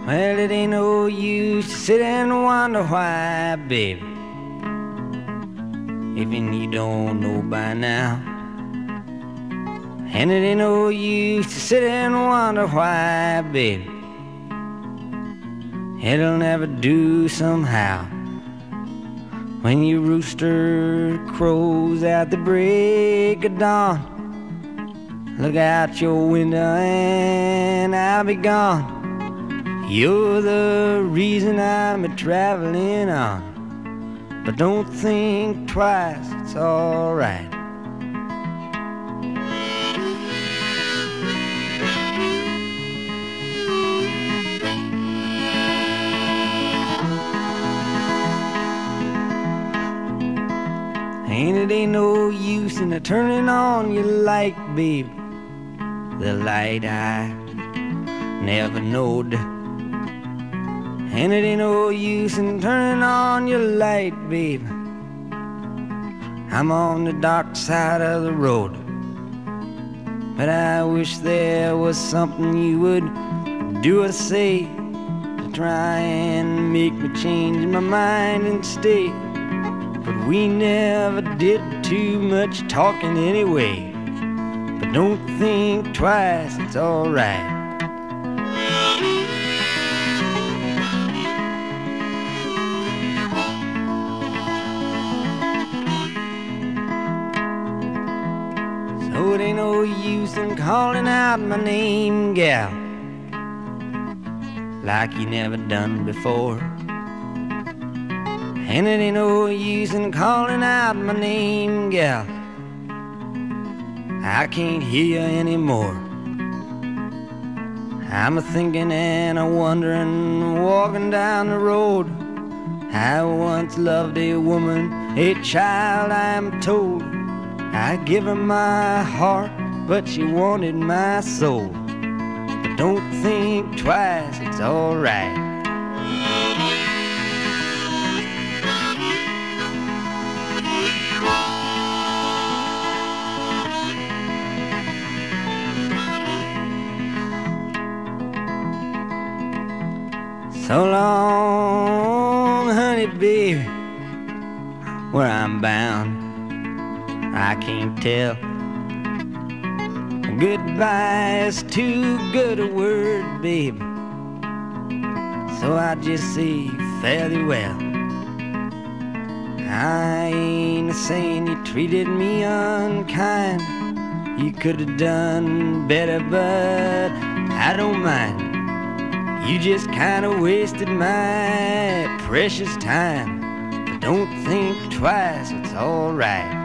Well, it ain't no use to sit and wonder why, baby, even you don't know by now. And it ain't no use to sit and wonder why, baby, it'll never do somehow. When your rooster crows at the break of dawn, look out your window and I'll be gone. You're the reason I'm a-traveling on, but don't think twice, it's alright. And it ain't no use in turning on your light, babe, the light I never knowed. And it ain't no use in turning on your light, babe, I'm on the dark side of the road. But I wish there was something you would do or say to try and make me change my mind and stay. But we never did too much talking anyway. But don't think twice, it's alright. So it ain't no use in calling out my name, gal, like you never done before. And it ain't no use in calling out my name, gal, I can't hear you anymore. I'm a-thinking and a-wondering, walking down the road. I once loved a woman, a child I'm told. I give her my heart, but she wanted my soul. But don't think twice, it's alright. So long, honey, baby, where I'm bound, I can't tell. Goodbye is too good a word, babe, so I just say fare thee well. I ain't saying you treated me unkind, you could have done better, but I don't mind. You just kinda wasted my precious time. But don't think twice, it's alright.